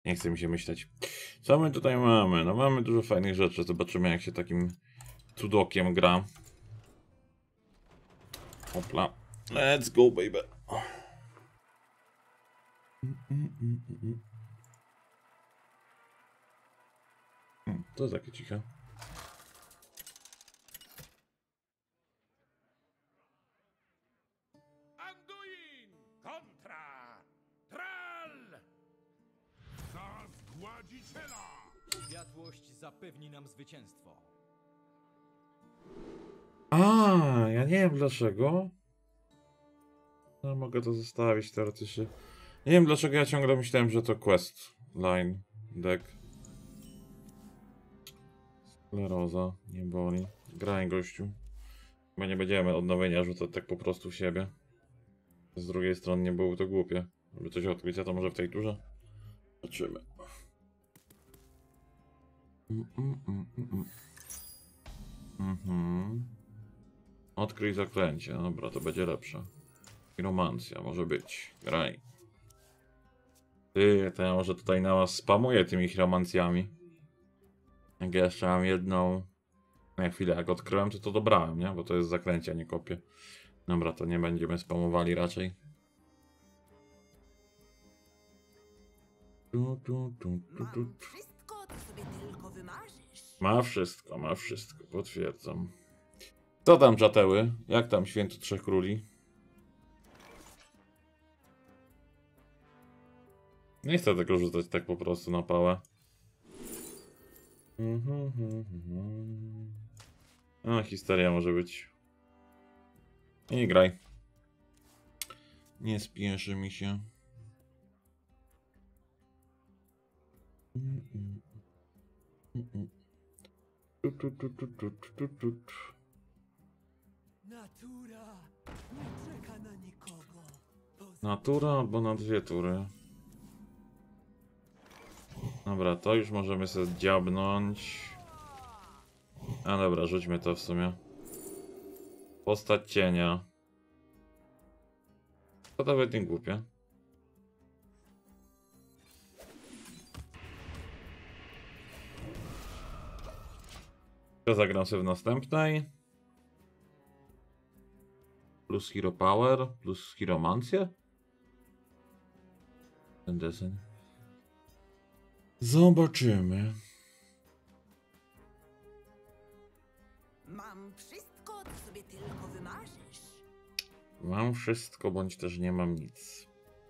Nie chce mi się myśleć. Co my tutaj mamy? No mamy dużo fajnych rzeczy. Zobaczymy, jak się takim cudokiem gra. Hopla. Let's go, baby. To jest takie ciche. Anduin kontra Tral! Za zgładziciela! Światłość zapewni nam zwycięstwo. A, ja nie wiem dlaczego. No, mogę to zostawić teoretycznie. Nie wiem dlaczego ja ciągle myślałem, że to quest line deck. Skleroza, nie boli. Graj, gościu. Chyba nie będziemy odnowienia rzucać tak po prostu w siebie. Z drugiej strony nie byłoby to głupie. Żeby coś odkryć, a to może w tej turze? Zobaczymy. Odkryj zaklęcie. Dobra, to będzie lepsze. Piromancja może być. Graj. Ty, to ja może tutaj na was spamuję tymi chiromancjami. Jak ja jeszcze mam jedną... Na chwilę, jak odkryłem, to dobrałem, nie? Bo to jest zaklęcie, a nie kopie. Dobra, to nie będziemy spamowali raczej. Mam wszystko, co sobie tylko wymarzysz. Ma wszystko, potwierdzam. Co tam, czateły? Jak tam Święto Trzech Króli? Nie chcę tego rzucać tak po prostu na pałę. A, histeria może być. Nie graj. Nie spieszy mi się. Natura nie czeka na nikogo. Natura albo na dwie tury. Dobra, to już możemy sobie dziabnąć. A dobra, rzućmy to w sumie. Postać cienia. To nawet nie głupie. To zagram sobie w następnej. Plus Hero Power, plus Hiromancję. Ten deseń. Zobaczymy. Mam wszystko, co sobie tylko wymarzysz. Mam wszystko, bądź też nie mam nic.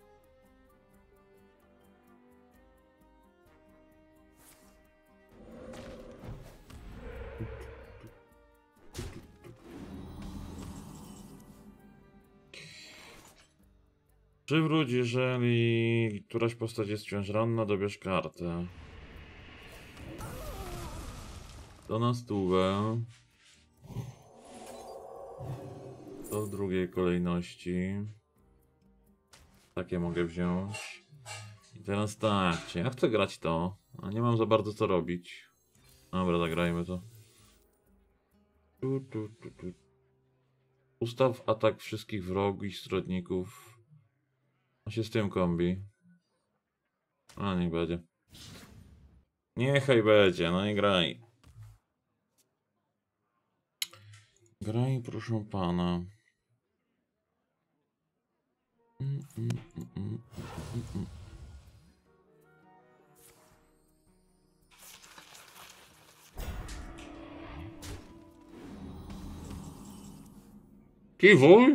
Przywróć, jeżeli któraś postać jest wciąż ranna, dobierz kartę. To na stówę. To w drugiej kolejności. Takie mogę wziąć. I teraz tak, czy ja chcę grać to, a nie mam za bardzo co robić. Dobra, zagrajmy to. Ustaw atak wszystkich wrogów i strodników. A się z tym kombi. A niech będzie. Niechaj będzie, no i graj. Graj, proszę pana. Kiwuj?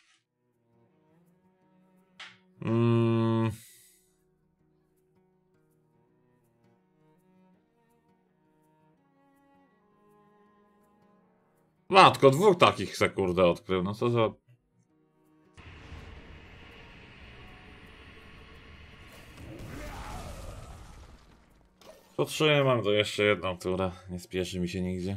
Matko, dwóch takich se kurde odkrył, no co za... Potrzymam to jeszcze jedną turę, nie spieszy mi się nigdzie.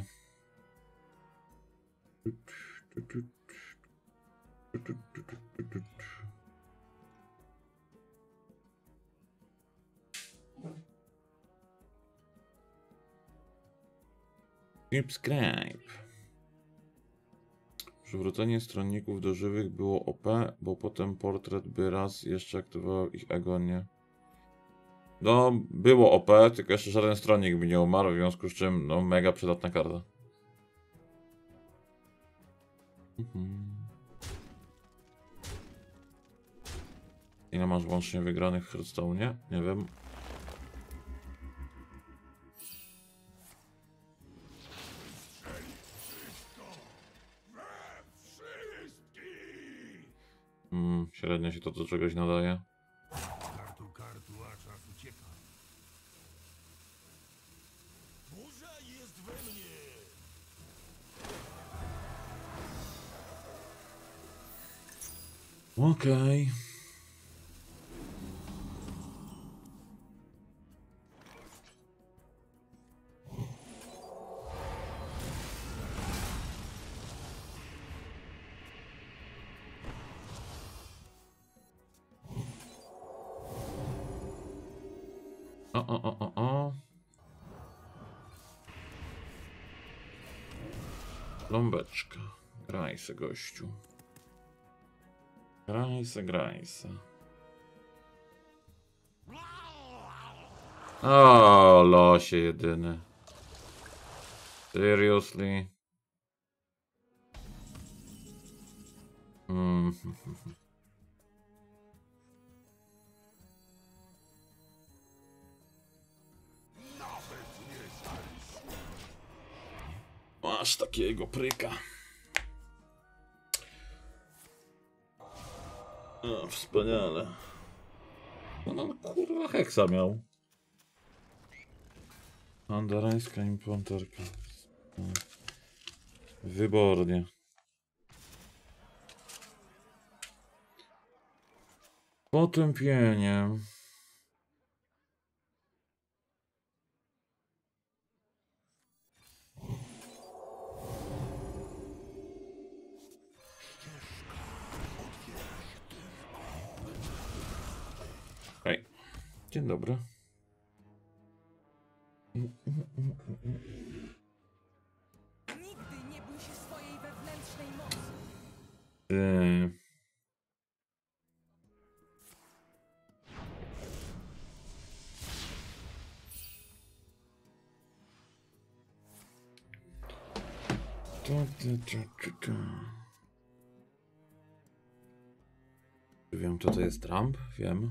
Subscribe. Przywrócenie stronników do żywych było OP, bo potem portret by raz jeszcze aktywował ich agonię. No, było OP, tylko jeszcze żaden stronnik by nie umarł, w związku z czym, no, mega przydatna karta. Ile masz łącznie wygranych w Hearthstone'ie? Nie wiem. Średnio się to do czegoś nadaje. Kartu, a czas ucieka. Burza jest we mnie! Okej. O. Ląbeczka. Graj se, gościu. Graj se. O, losie jedyny. Seriously? Masz takiego pryka. O, wspaniale. No kurwa heksa miał. Andarańska implanterka. Wybornie. Potępienie. Hej. Dzień dobry. Nigdy nie bój się swojej wewnętrznej mocy. Wiem, co to jest Trump? Wiem.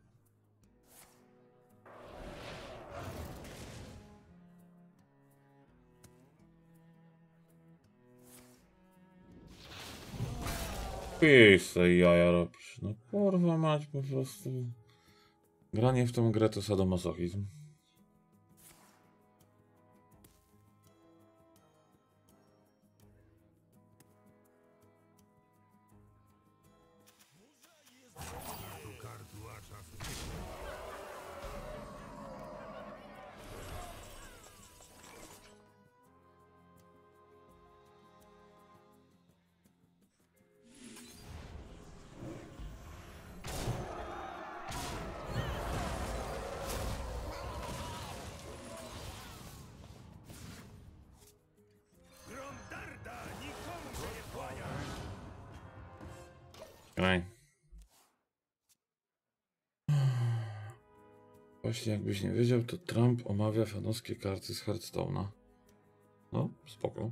Pisse jaja robisz. No kurwa mać, po prostu. Granie w tą grę to sadomasochizm. Kartu, a czas ucieka. Grondarda nikomu się nie kłania! Graj. Właśnie jakbyś nie wiedział, to Trump omawia fanowskie karty z Hearthstone'a. No, spoko.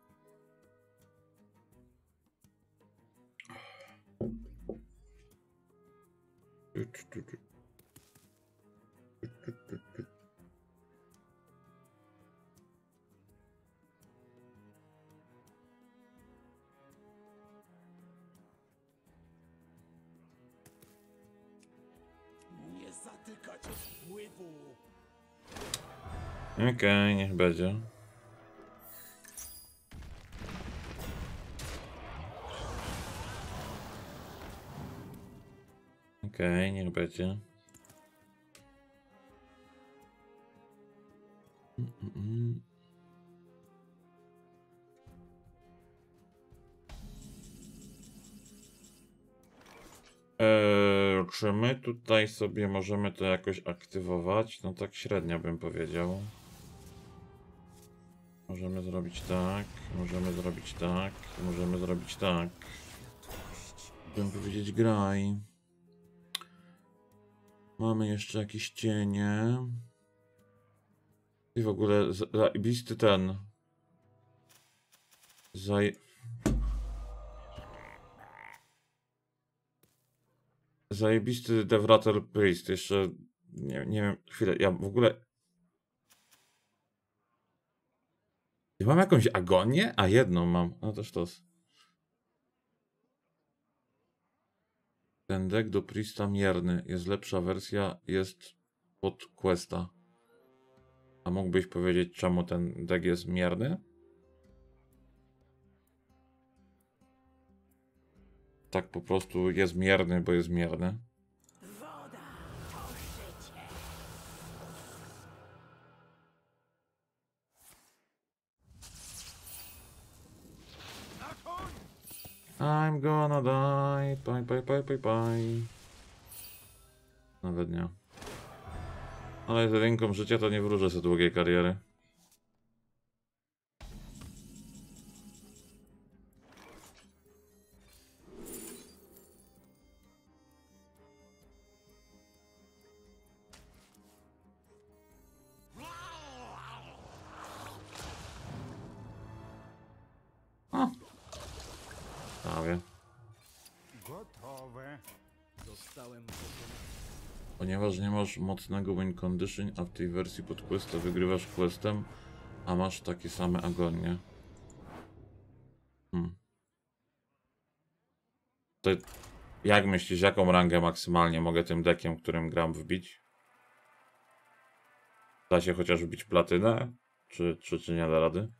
Nie zatykacie wpływu! Okej, niech będzie. Okej, niech będzie. Czy my tutaj sobie możemy to jakoś aktywować? No tak średnio bym powiedział. Możemy zrobić tak, możemy zrobić tak, możemy zrobić tak. Bym powiedzieć graj. Mamy jeszcze jakieś cienie. I w ogóle zajebisty ten. Zajebisty Devrater Priest. Jeszcze nie wiem, chwilę. Ja w ogóle. Ja mam jakąś agonię? A jedną mam. No to sztos. Ten deck do Priesta mierny. Jest lepsza wersja, jest pod Questa. A mógłbyś powiedzieć, czemu ten deck jest mierny? Tak po prostu jest mierny, bo jest mierny. I'm gonna die. Bye, bye, bye, bye, bye. Nawet nie. Ale z rynką życia to nie wróżę sobie długiej kariery. O. Prawie. Gotowe. Dostałem Ponieważ nie masz mocnego win condition, a w tej wersji pod questa wygrywasz questem, a masz takie same agonie. To jak myślisz, jaką rangę maksymalnie mogę tym deckiem, którym gram, wbić? Da się chociaż wbić platynę? Czy nie da rady?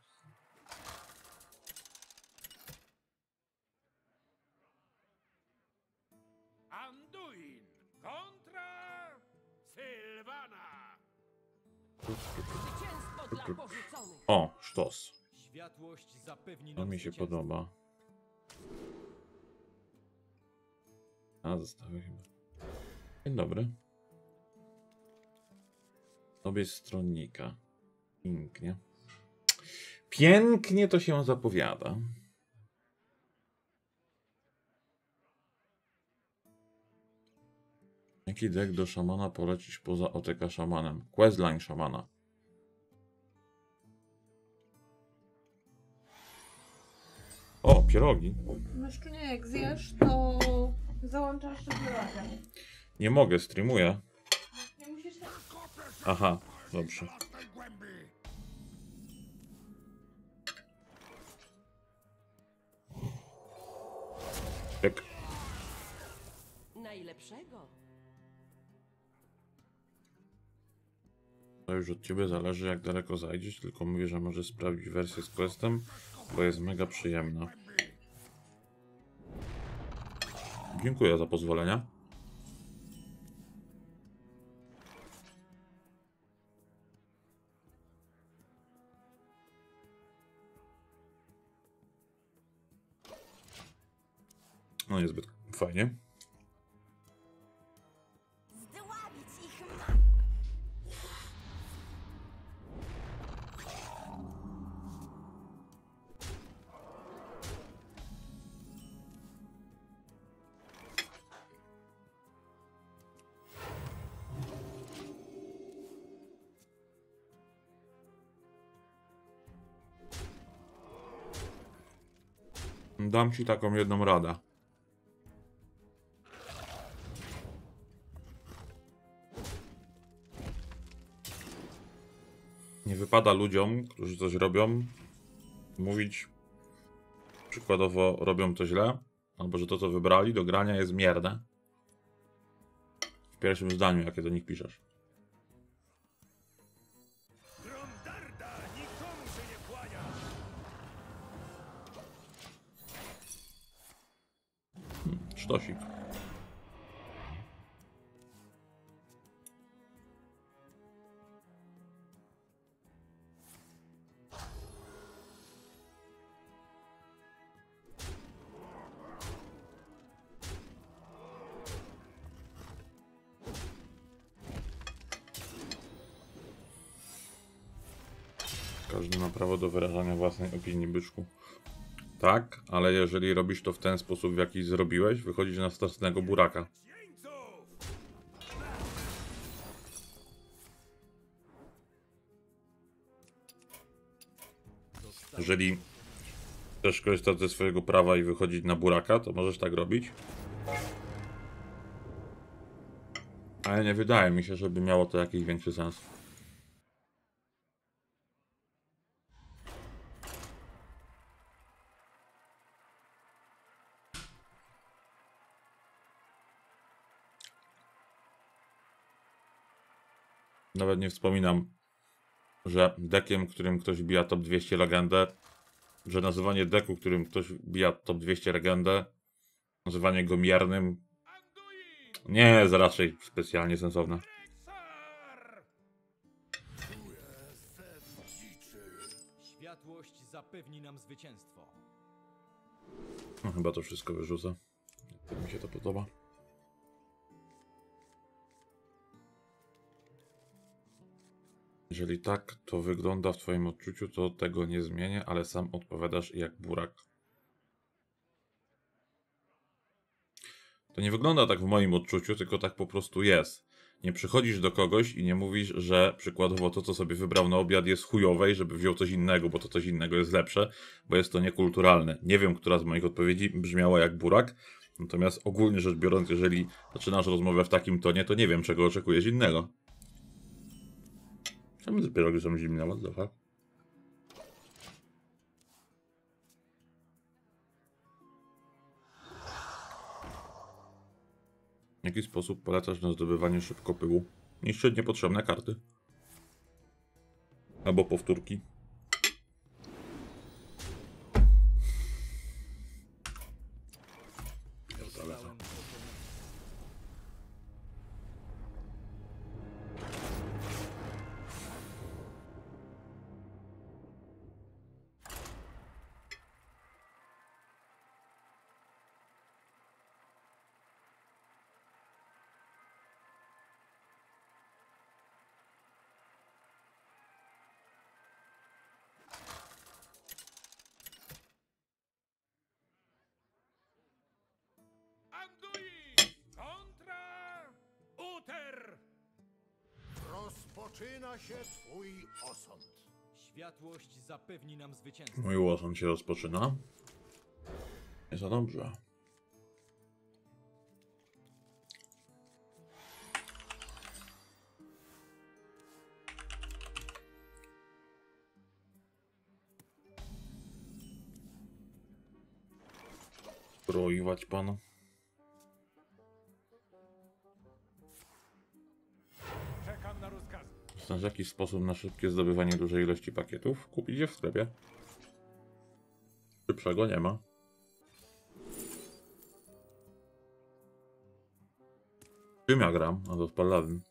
Anduin kontra Sylwana. Zwycięstwo dla porzuconych! O, sztos. Światłość zapewni To nam mi się zwycięstwo. podoba. A, zostawię chyba. Dzień dobry. Sobie stronnika. Pięknie. Pięknie to się zapowiada. Jaki deck do szamana polecisz poza OTK szamanem? Questline szamana. O, pierogi. Jeszcze nie, jak zjesz, to załączasz szybko. Nie mogę, streamuję. Nie musisz... Aha, dobrze. Jak Najlepszego! to już od ciebie zależy, jak daleko zajdziesz, tylko mówię, że możesz sprawdzić wersję z questem, bo jest mega przyjemna. Dziękuję za pozwolenie. No niezbyt fajnie. Zdławić ich Dam ci taką jedną radę. Nie wypada ludziom, którzy coś robią, mówić przykładowo robią to źle, albo że to co wybrali do grania jest mierne. W pierwszym zdaniu, jakie do nich piszesz. Grondarda nikomu się nie kłania. Sztosik. Każdy ma prawo do wyrażania własnej opinii, byczku. Tak, ale jeżeli robisz to w ten sposób, w jaki zrobiłeś, wychodzisz na strasznego buraka. Jeńców! Jeżeli chcesz korzystać ze swojego prawa i wychodzić na buraka, to możesz tak robić. Ale nie wydaje mi się, żeby miało to jakiś większy sens. Nawet nie wspominam, że dekiem, którym ktoś bija top 200 legendę, że nazywanie deku, którym ktoś bija top 200 legendę, nazywanie go miernym, nie jest raczej specjalnie sensowne. Światłość zapewni nam zwycięstwo. No, chyba to wszystko wyrzucę. Tak mi się to podoba. Jeżeli tak to wygląda w twoim odczuciu, to tego nie zmienię, ale sam odpowiadasz jak burak. To nie wygląda tak w moim odczuciu, tylko tak po prostu jest. Nie przychodzisz do kogoś i nie mówisz, że przykładowo to, co sobie wybrał na obiad jest chujowe i żeby wziął coś innego, bo to coś innego jest lepsze, bo jest to niekulturalne. Nie wiem, która z moich odpowiedzi brzmiała jak burak, natomiast ogólnie rzecz biorąc, jeżeli zaczynasz rozmowę w takim tonie, to nie wiem, czego oczekujesz innego. Czemu te pierogi są zimne? What the fuck? W jaki sposób polecasz na zdobywanie szybko pyłu? Niszczyć niepotrzebne karty. Albo powtórki. Zostałem pokonany. Anduin! Kontra! Uter! Rozpoczyna się twój osąd. Światłość zapewni nam zwycięstwo. Mój łosąd się rozpoczyna. Nie za dobrze. Broiwać pana. Czekam na rozkazy. Znasz jakiś sposób na szybkie zdobywanie dużej ilości pakietów? Kupić je w sklepie. Szybszego nie ma. Czym ja gram? A to z Paladin.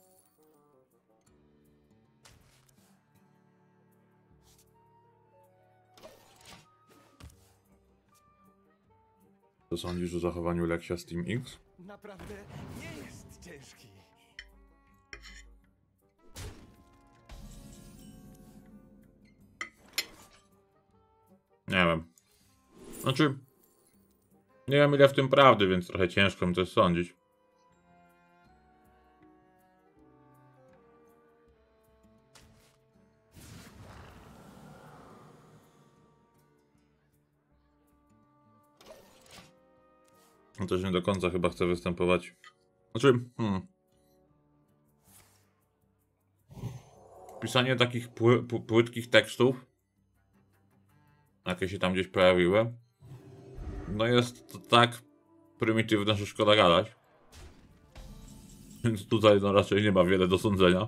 Co sądzisz o zachowaniu Lexia Steam X? Naprawdę nie jest ciężki. Nie wiem. Znaczy, nie wiem ile w tym prawdy, więc trochę ciężko mi to sądzić. On też nie do końca chyba chce występować. Znaczy, pisanie takich płytkich tekstów, jakie się tam gdzieś pojawiły, no jest to tak prymitywne, że szkoda gadać. Więc tutaj no raczej nie ma wiele do sądzenia.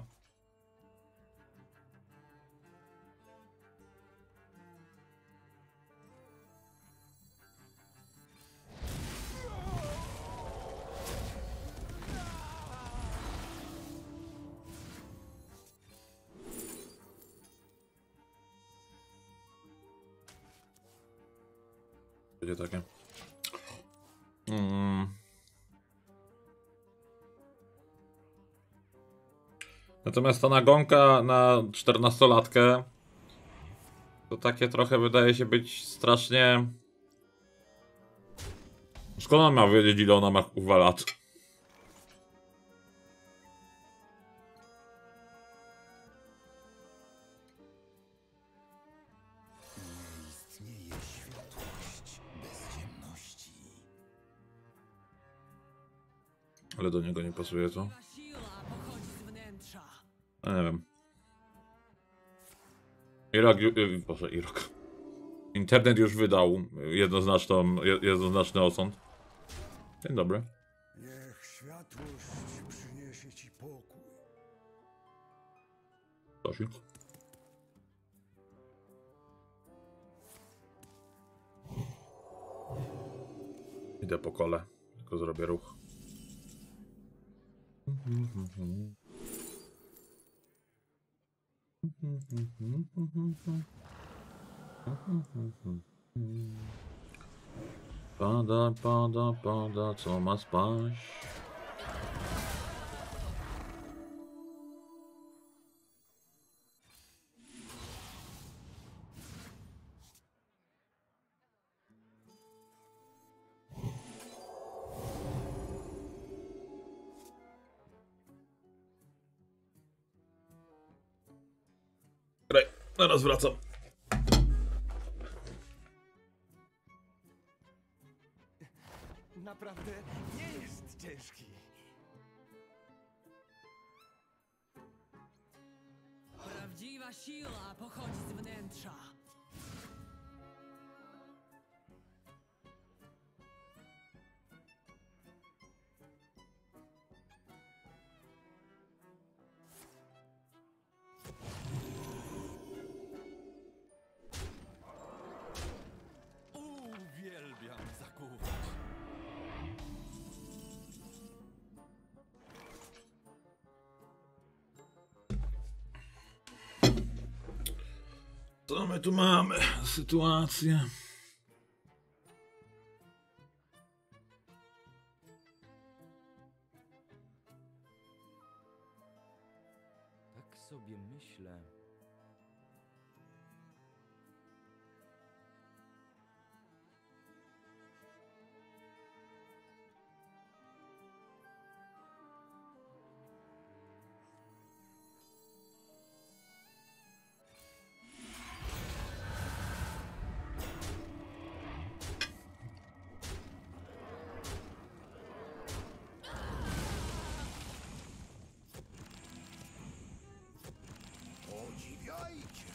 Będzie takie. Natomiast ta nagonka na 14-latkę to takie trochę wydaje się być strasznie... Skąd on ma wiedzieć, ile ona ma kurwa lat? Ale do niego nie pasuje to. Prawdziwa siła pochodzi z wnętrza. A nie wiem. Boże, Irok. Internet już wydał jednoznaczny osąd. Dzień dobry. Niech światłość przyniesie ci pokój. Tosik. Idę po kole, tylko zrobię ruch. Pada, pada, pada, co ma spaść? Graj, zaraz wracam. Naprawdę nie jest ciężki. Prawdziwa siła pochodzi z wnętrza. Uwielbiam zakuwać. Co my tu mamy? Sytuację. Tak sobie myślę. Podziwiajcie.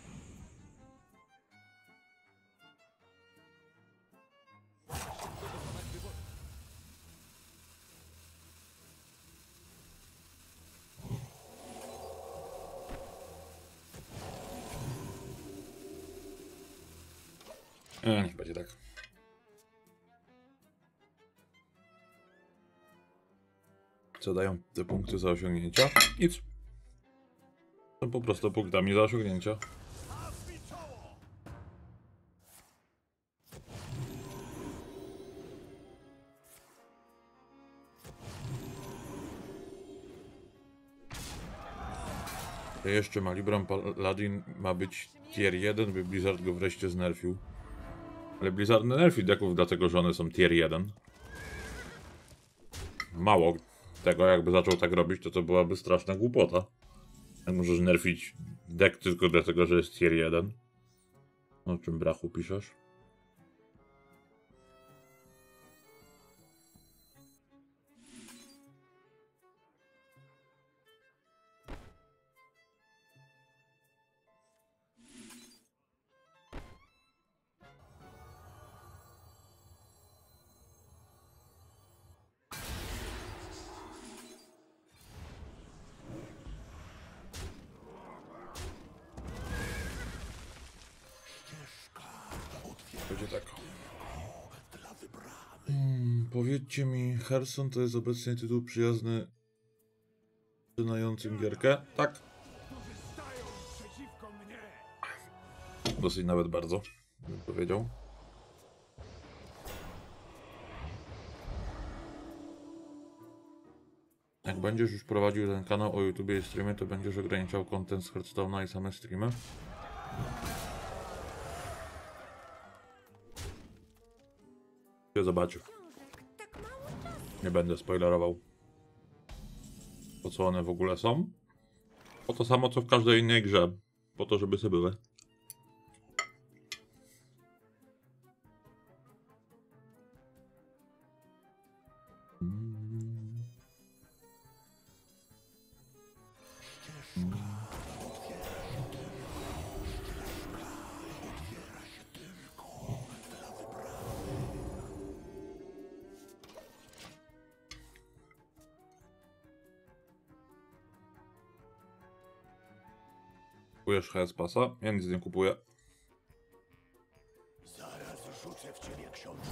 Niech będzie tak. Co dają te punkty za osiągnięcia? Nic. Są po prostu punktami za osiągnięcia. Jeszcze Malibran Paladin ma być tier 1, by Blizzard go wreszcie znerfił. Ale Blizzard nerfi decków dlatego, że one są tier 1. Mało tego, jakby zaczął tak robić, to byłaby straszna głupota. Jak możesz nerfić deck tylko dlatego, że jest tier 1? O czym brachu piszesz? Będzie tak. Powiedzcie mi, Hearthstone to jest obecnie tytuł przyjazny zaczynającym gierkę? Tak. Stają przeciwko mnie. Dosyć nawet bardzo, bym powiedział. Jak będziesz już prowadził ten kanał o YouTubie i streamie, to będziesz ograniczał content z Hearthstone'a i same streamy? Się zobaczy. Nie będę spoilerował. Po co one w ogóle są? Po to samo co w każdej innej grze. Po to, żeby sobie były. Kupujesz HS Passa? Ja nic nie kupuję. Zaraz rzucę w ciebie książkę.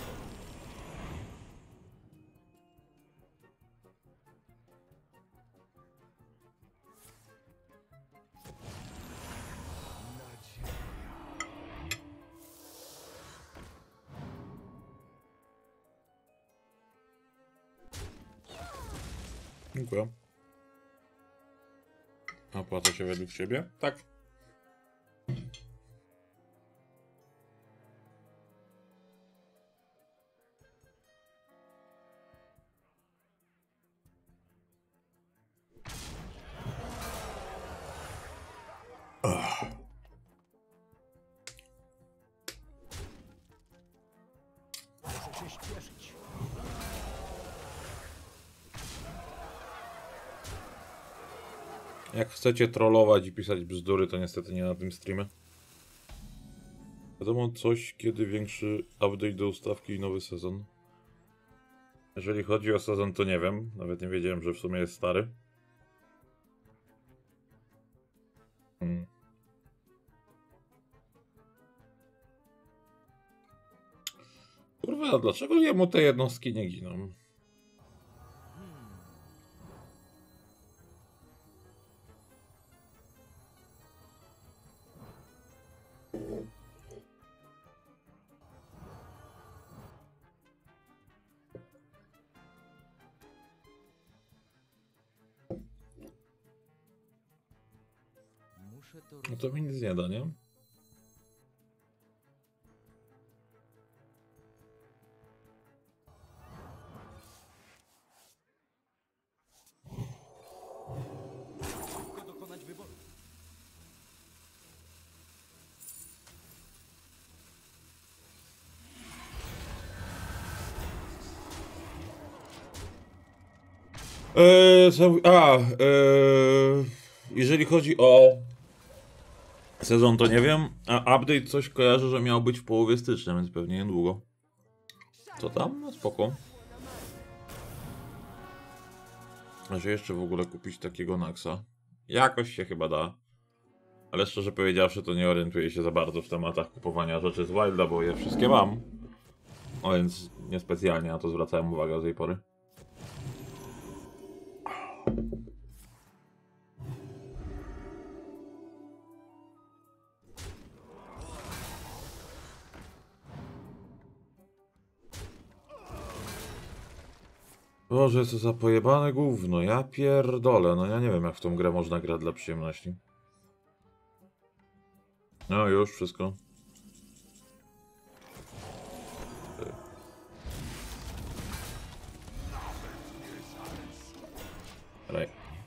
Dziękuję. Opłaca się według ciebie? Tak. Muszę się śpieszyć. Jak chcecie trollować i pisać bzdury, to niestety nie na tym streamie. Wiadomo coś, kiedy większy update do ustawki i nowy sezon. Jeżeli chodzi o sezon, to nie wiem. Nawet nie wiedziałem, że w sumie jest stary. Kurwa, dlaczego jemu te jednostki nie giną? Muszę to No to mi nic nie da, nie? szybko dokonać wyboru. Jeżeli chodzi o sezon, to nie wiem, a update coś kojarzę, że miał być w połowie stycznia, więc pewnie niedługo. Co tam? No spoko. A że jeszcze w ogóle kupić takiego Naxa? Jakoś się chyba da. Ale szczerze powiedziawszy, to nie orientuję się za bardzo w tematach kupowania rzeczy z Wilda, bo je wszystkie mam. No więc niespecjalnie na to zwracałem uwagę do tej pory. Boże, co za pojebane gówno, ja pierdolę, no ja nie wiem jak w tą grę można grać dla przyjemności. No już, wszystko. Rej.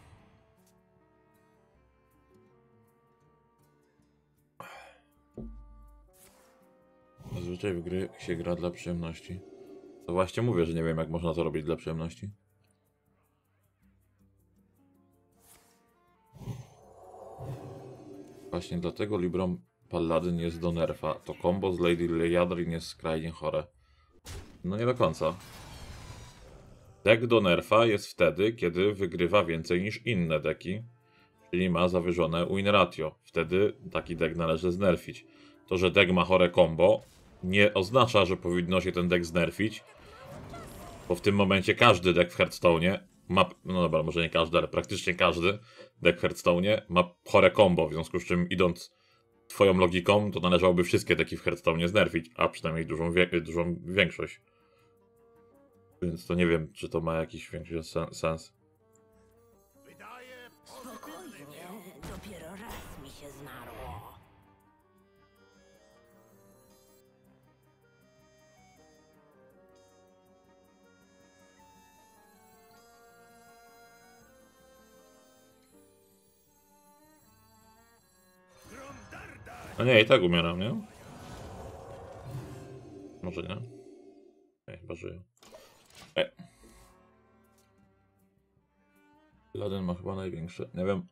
Zazwyczaj w gry się gra dla przyjemności. To właśnie mówię, że nie wiem jak można to robić dla przyjemności. Właśnie dlatego Libram Paladin jest do nerfa. To combo z Lady Liadrin jest skrajnie chore. No nie do końca. Deck do nerfa jest wtedy, kiedy wygrywa więcej niż inne deki, czyli ma zawyżone win ratio. Wtedy taki deck należy znerfić. To, że deck ma chore combo, nie oznacza, że powinno się ten deck znerfić, bo w tym momencie każdy deck w Hearthstone'ie ma, no dobra, może nie każdy, ale praktycznie każdy deck w Hearthstone'ie ma chore combo, w związku z czym idąc twoją logiką, to należałoby wszystkie deki w Hearthstone'ie znerfić, a przynajmniej dużą większość. Więc to nie wiem, czy to ma jakiś większy sens. Wydaje Spokojnie, dopiero raz mi się zmarło. Grondarda. A nie, i tak umieram, nie? Może nie? Nie, chyba żyję. Laden ma chyba największy. Nie wiem.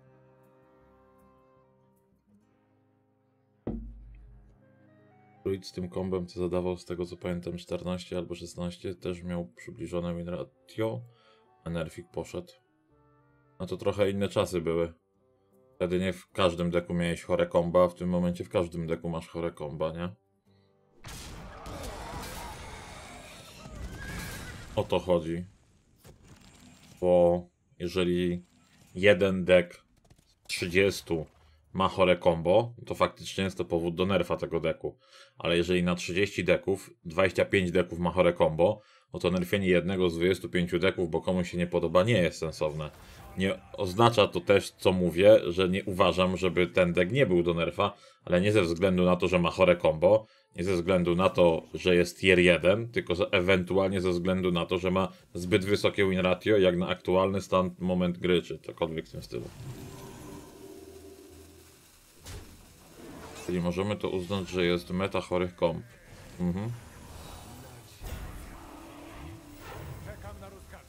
Druid z tym kombem, co zadawał, z tego co pamiętam, 14 albo 16, też miał przybliżone win ratio, a Nerfik poszedł. No to trochę inne czasy były. Wtedy nie w każdym deku miałeś chore komba, a w tym momencie w każdym deku masz chore komba, nie? O to chodzi. Bo jeżeli jeden dek z 30 ma chore combo, to faktycznie jest to powód do nerfa tego deku. Ale jeżeli na 30 deków 25 deków ma chore combo, no to nerfienie jednego z 25 deków, bo komuś się nie podoba, nie jest sensowne. Nie oznacza to też, co mówię, że nie uważam, żeby ten dek nie był do nerfa, ale nie ze względu na to, że ma chore combo, nie ze względu na to, że jest tier 1, tylko że ewentualnie ze względu na to, że ma zbyt wysokie win ratio, jak na aktualny stan moment gry, czy cokolwiek w tym stylu. Czyli możemy to uznać, że jest meta chorych komp. Mhm. Czekam na rozkaz.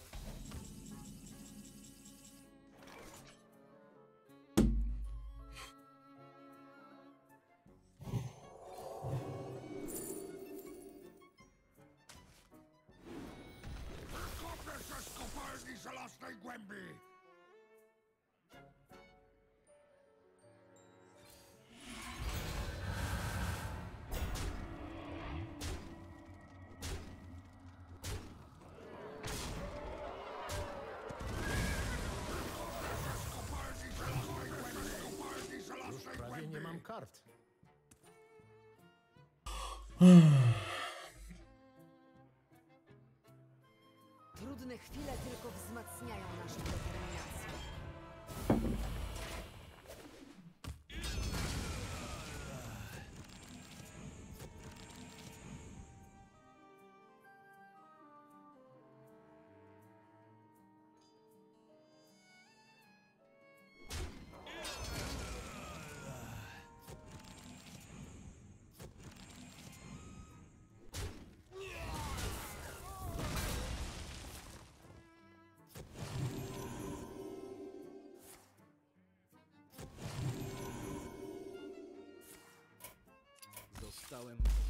Kopię się z kopalni żelaznej głębi! Prawie nie mam kart. Trudne chwile tylko wzmacniają naszą determinację. Zostałem